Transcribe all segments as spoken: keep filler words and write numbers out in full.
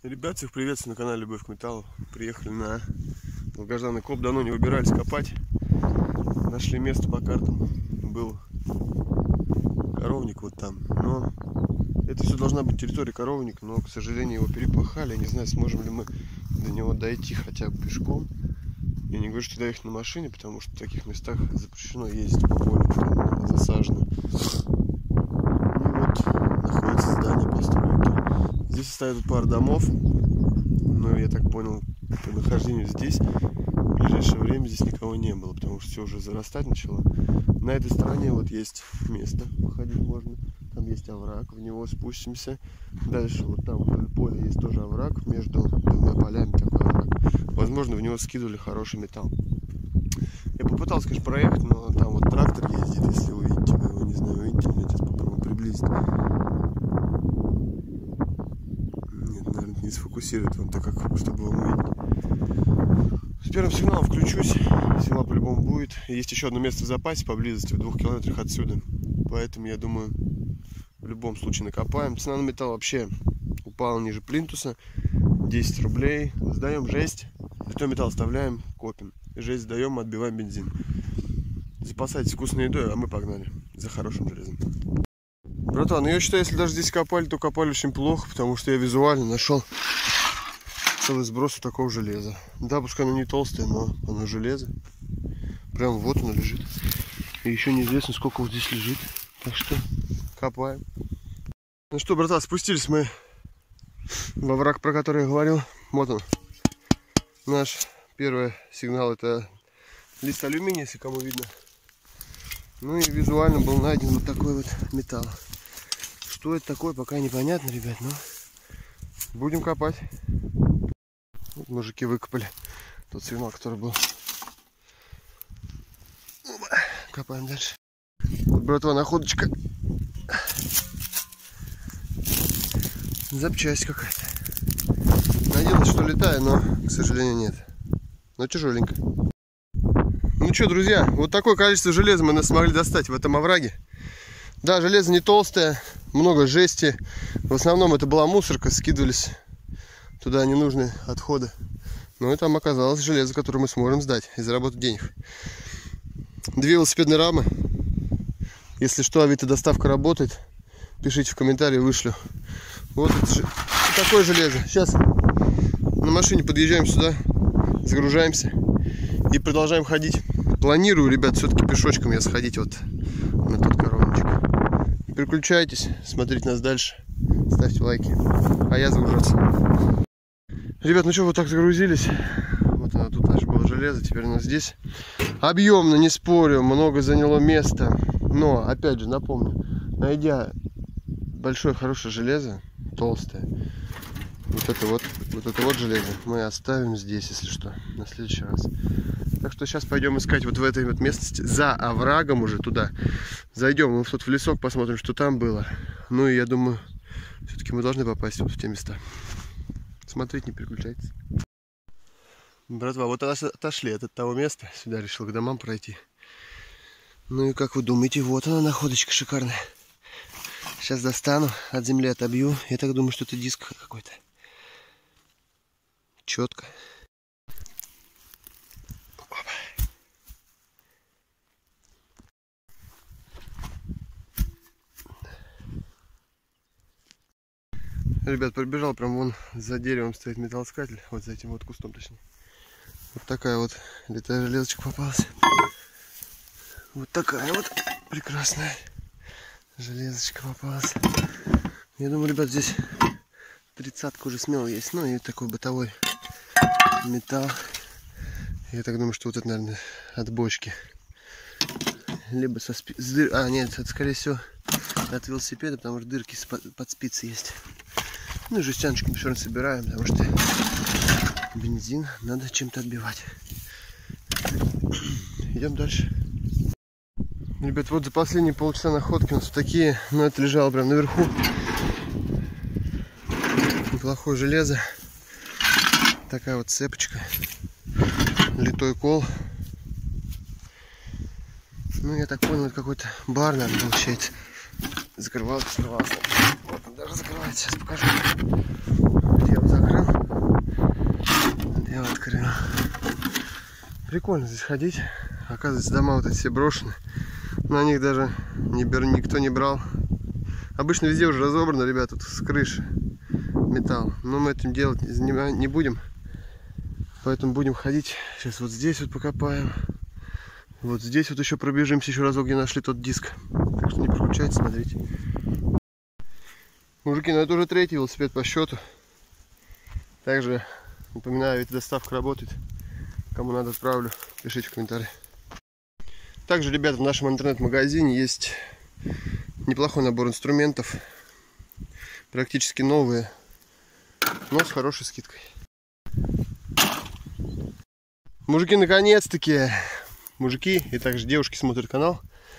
Ребят, всех приветствую на канале Любовь к металлу. Приехали на долгожданный коп, давно не выбирались копать. Нашли место по картам. Был коровник вот там. Но это все должна быть территория коровника, но, к сожалению, его перепахали. Не знаю, сможем ли мы до него дойти хотя бы пешком. Я не говорю, что доехать на машине, потому что в таких местах запрещено ездить по полю, там засажено. И вот находится здание построено. Здесь стоят пара домов, но я так понял, по нахождению здесь в ближайшее время здесь никого не было, потому что все уже зарастать начало. На этой стороне вот есть место, походить можно, там есть овраг, в него спустимся. Дальше вот там вдоль поля есть тоже овраг, между двумя полями такой овраг. Возможно, в него скидывали хороший металл. Я попытался, конечно, проехать, но там вот трактор ездит, если вы видите, вы его не знаю, увидите, я сейчас попробую приблизить. Не сфокусирует вам так, как чтобы вам увидеть. С первым сигналом включусь, сигнал по-любому будет. Есть еще одно место в запасе поблизости, в двух километрах отсюда. Поэтому я думаю, в любом случае накопаем. Цена на металл вообще упала ниже плинтуса. десять рублей. Сдаем жесть. Бетон металл оставляем, копим. Жесть сдаем, отбиваем бензин. Запасайтесь вкусной едой, а мы погнали за хорошим железом. Братан, я считаю, если даже здесь копали, то копали очень плохо, потому что я визуально нашел целый сброс вот такого железа. Да, пускай оно не толстое, но оно железо. Прям вот оно лежит. И еще неизвестно, сколько вот здесь лежит. Так что копаем. Ну что, братан, спустились мы во враг, про который я говорил. Вот он. Наш первый сигнал — это лист алюминия, если кому видно. Ну и визуально был найден вот такой вот металл. Что это такое, пока непонятно, ребят, но будем копать. Вот мужики выкопали тот сигнал, который был. Копаем дальше. Вот, братва, находочка. Запчасть какая-то. Надеялась, что летаю, но, к сожалению, нет. Но тяжеленько. Ну что, друзья, вот такое количество железа мы смогли достать в этом овраге. Да, железо не толстое, много жести. В основном это была мусорка, скидывались туда ненужные отходы. Но и там оказалось железо, которое мы сможем сдать и заработать денег. Две велосипедные рамы. Если что, Авито доставка работает, пишите в комментарии, вышлю. Вот это, такое железо. Сейчас на машине подъезжаем сюда, загружаемся и продолжаем ходить. Планирую, ребят, все-таки пешочком я сходить вот на тот коровничек. Переключайтесь, смотрите нас дальше, ставьте лайки, а я загружаться. Ребят, ну что, вот так загрузились. Вот оно, тут наше было железо, теперь у нас здесь. Объемно, не спорю, много заняло места. Но, опять же, напомню, найдя большое хорошее железо, толстое, вот это вот, вот это вот железо мы оставим здесь, если что, на следующий раз. Так что сейчас пойдем искать вот в этой вот местности, за оврагом уже туда. Зайдем мы тут в лесок, посмотрим, что там было. Ну и я думаю, все-таки мы должны попасть вот в те места. Смотрите, не переключайтесь. Братва, вот отошли от того места. Сюда решил к домам пройти. Ну и как вы думаете, вот она, находочка шикарная. Сейчас достану, от земли отобью. Я так думаю, что это диск какой-то. Четко. Ребят, пробежал, прям вон за деревом стоит металлоискатель, вот за этим вот кустом точнее. Вот такая вот летая железочка попалась. Вот такая вот прекрасная железочка попалась. Я думаю, ребят, здесь тридцатка уже смело есть. Ну и такой бытовой металл. Я так думаю, что вот это, наверное, от бочки. Либо со спи... с дыр... А, нет, это, скорее всего, от велосипеда, потому что дырки под спицы есть. Ну и жестяночку мы все равно собираем, потому что бензин надо чем-то отбивать. Идем дальше. Ребят, вот за последние полчаса находки у нас вот такие. Но это лежало прям наверху. Неплохое железо. Такая вот цепочка. Литой кол. Ну, я так понял, это какой-то бар, наверное, получается. Закрывался, закрывался. Вот он даже закрывается. Сейчас покажу. Я его закрыл. Прикольно здесь ходить. Оказывается, дома вот эти все брошены. На них даже не бер... никто не брал. Обычно везде уже разобрано, ребята, тут с крыши металл. Но мы этим делать не будем. Поэтому будем ходить. Сейчас вот здесь вот покопаем. Вот здесь вот еще пробежимся еще разок, где нашли тот диск. Так что не переключайте, смотрите. Мужики, ну это уже третий велосипед по счету. Также напоминаю, ведь доставка работает. Кому надо, отправлю. Пишите в комментариях. Также, ребята, в нашем интернет-магазине есть неплохой набор инструментов. Практически новые, но с хорошей скидкой. Мужики, наконец-таки, мужики и также девушки смотрят канал.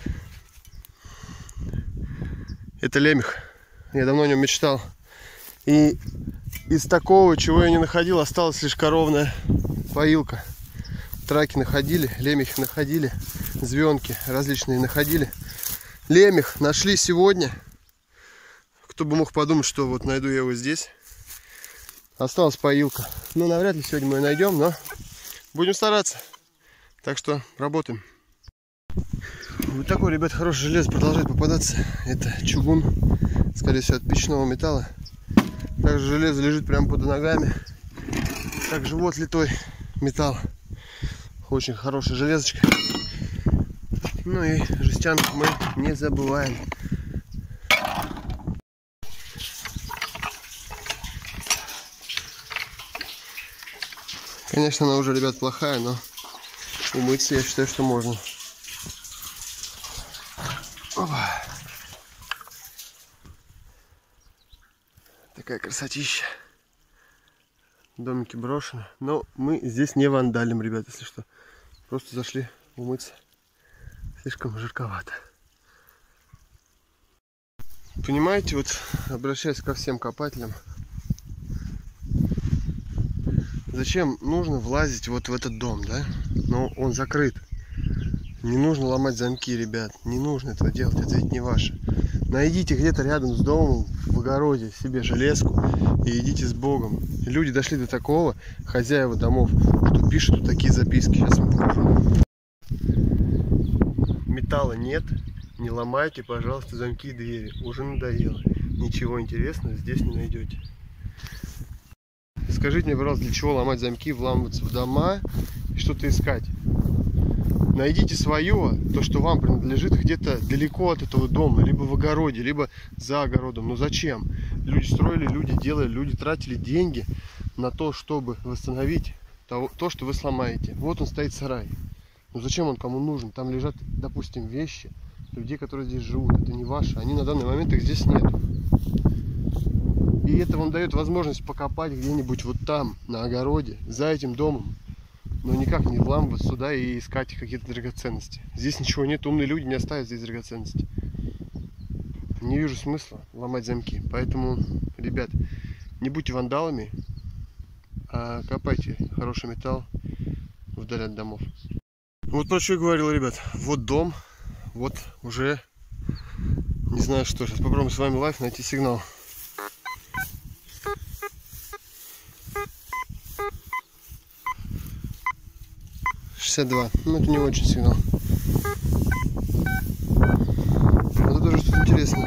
Это лемех. Я давно о нем мечтал. И из такого, чего я не находил, осталась лишь коровная поилка. Траки находили, лемехи находили, звенки различные находили. Лемех нашли сегодня. Кто бы мог подумать, что вот найду я его здесь. Осталась поилка. Ну, навряд ли сегодня мы ее найдем, но будем стараться. Так что работаем. Вот такой, ребят, хорошее железо продолжает попадаться. Это чугун, скорее всего, от печного металла. Также железо лежит прямо под ногами. Также вот литой металл. Очень хорошая железочка. Ну и жестянку мы не забываем. Конечно, она уже, ребят, плохая, но умыться я считаю, что можно. Опа. Такая красотища. Домики брошены. Но мы здесь не вандалим, ребят, если что. Просто зашли умыться. Слишком жарковато. Понимаете, вот обращаясь ко всем копателям. Зачем нужно влазить вот в этот дом, да? Но он закрыт. Не нужно ломать замки, ребят. Не нужно этого делать, это ведь не ваше. Найдите где-то рядом с домом, в огороде, себе железку и идите с Богом. И люди дошли до такого, хозяева домов, что пишут вот такие записки. Сейчас вам покажу. Металла нет, не ломайте, пожалуйста, замки и двери. Уже надоело. Ничего интересного здесь не найдете. Скажите мне, пожалуйста, для чего ломать замки, вламываться в дома и что-то искать? Найдите свое, то, что вам принадлежит где-то далеко от этого дома, либо в огороде, либо за огородом. Но зачем? Люди строили, люди делали, люди тратили деньги на то, чтобы восстановить то, то, что вы сломаете. Вот он стоит сарай. Но зачем он кому нужен? Там лежат, допустим, вещи людей, которые здесь живут. Это не ваши. Они на данный момент их здесь нет. И это вам дает возможность покопать где-нибудь вот там, на огороде, за этим домом. Но никак не вламываться сюда и искать какие-то драгоценности. Здесь ничего нет, умные люди не оставят здесь драгоценности. Не вижу смысла ломать замки. Поэтому, ребят, не будьте вандалами, а копайте хороший металл вдали от домов. Вот про что я говорил, ребят. Вот дом, вот уже не знаю что. Сейчас попробуем с вами лайв найти сигнал. шестьдесят два. Ну, это не очень сигнал. Вот это тоже что-то интересное.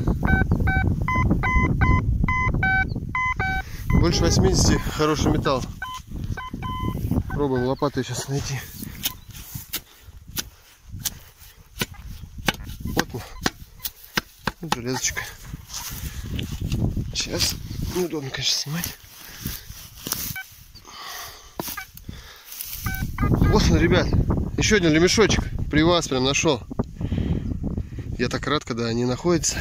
Больше восьмидесяти. Хороший металл. Пробуем лопатой сейчас найти. Вот он. Вот железочка. Сейчас. Неудобно, конечно, снимать. Вот он, ребят, еще один лемешочек при вас прям нашел. Я так рад, когда они находятся.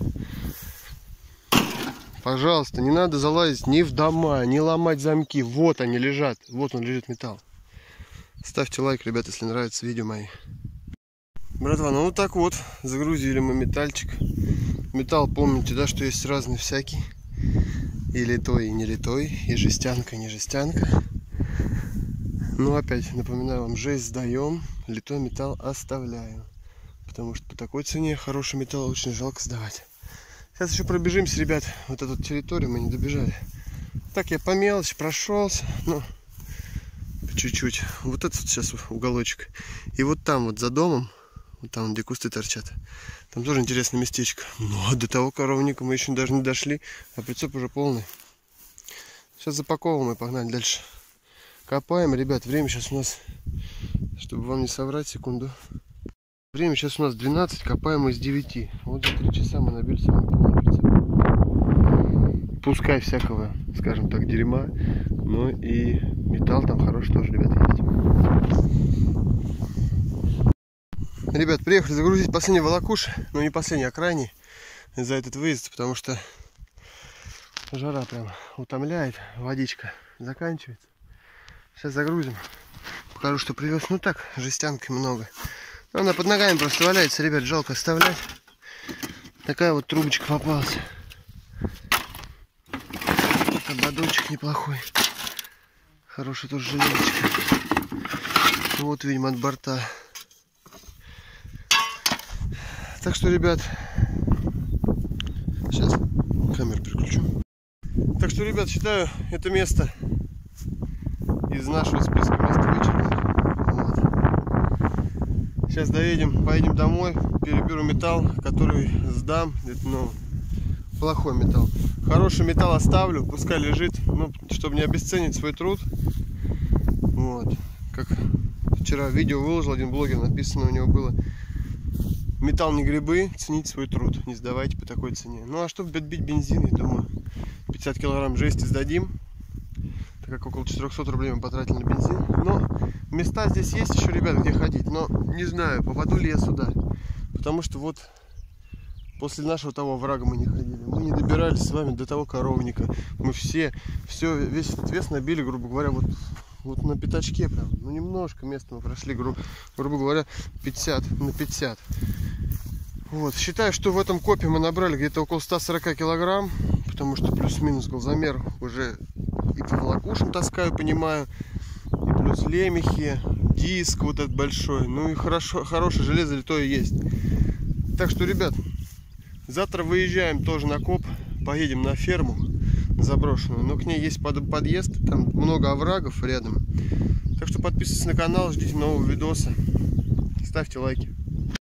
Пожалуйста, не надо залазить ни в дома, не ломать замки. Вот они лежат, вот он лежит металл. Ставьте лайк, ребят, если нравятся видео мои. Братва, ну вот так вот загрузили мы метальчик. Металл, помните, да, что есть разный всякий. И литой, и не литой, и жестянка, и не жестянка. Ну, опять напоминаю вам, жесть сдаем, литой металл оставляем. Потому что по такой цене хороший металл очень жалко сдавать. Сейчас еще пробежимся, ребят. Вот эту территорию мы не добежали. Так я по мелочи прошелся. Ну, чуть-чуть. Вот этот сейчас уголочек. И вот там вот за домом, вот там, где кусты торчат, там тоже интересное местечко. Ну, а до того коровника мы еще даже не дошли, а прицеп уже полный. Сейчас запаковываем и погнали дальше. Копаем, ребят. Время сейчас у нас, чтобы вам не соврать, секунду. Время сейчас у нас двенадцать, копаем мы с девяти. Вот за три часа мы набили самый полный прицеп. Пускай всякого, скажем так, дерьма, но и металл там хороший тоже, ребята, есть. Ребят, приехали загрузить последний волокуш, ну не последний, а крайний за этот выезд, потому что жара прям утомляет, водичка заканчивается. Сейчас загрузим, покажу, что привез. Ну так, жестянки много. Она под ногами просто валяется, ребят, жалко оставлять. Такая вот трубочка попалась. Ободочек неплохой. Хорошая тоже железочка. Вот, видимо, от борта. Так что, ребят, сейчас камеру переключу. Так что, ребят, считаю это место из нашего списка мест вычеркнуть. Вот. Сейчас доедем, поедем домой, переберу металл, который сдам. Это, ну, плохой металл. Хороший металл оставлю, пускай лежит, ну, чтобы не обесценить свой труд. Вот. Как вчера видео выложил один блогер, написано у него было: металл не грибы, цените свой труд, не сдавайте по такой цене. Ну а чтобы отбить бензин, я думаю, пятьдесят килограмм жести сдадим, так как около четырёхсот рублей мы потратили на бензин. Но места здесь есть еще, ребят, где ходить, но не знаю, попаду ли я сюда, потому что вот после нашего того врага мы не ходили. Мы не добирались с вами до того коровника. Мы все, все, весь этот вес набили, грубо говоря, вот, вот на пятачке прям. Ну, немножко места мы прошли, гру, грубо говоря, пятьдесят на пятьдесят. Вот. Считаю, что в этом копе мы набрали где-то около ста сорока килограмм, потому что плюс-минус голзамер уже и по волокушам таскаю, понимаю. И плюс лемехи, диск вот этот большой. Ну и хорошо, хорошее железо литое есть. Так что, ребят, завтра выезжаем тоже на коп, поедем на ферму заброшенную, но к ней есть подъезд, там много оврагов рядом. Так что подписывайтесь на канал, ждите нового видоса, ставьте лайки.